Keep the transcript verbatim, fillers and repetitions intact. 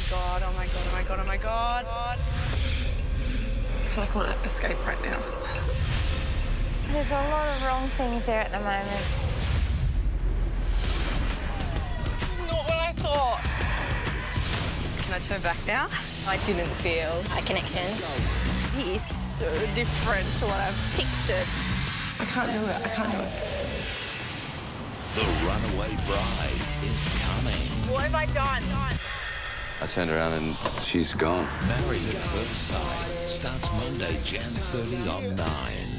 God, oh my God, oh my God, oh my God. I feel like I want to escape right now. There's a lot of wrong things there at the moment. This is not what I thought. Can I turn back now? I didn't feel a connection. He is so different to what I've pictured. I can't do it, I can't do it. The runaway bride is coming. What have I done? I turned around and she's gone. Married at First Sight starts Monday, January thirtieth on Nine.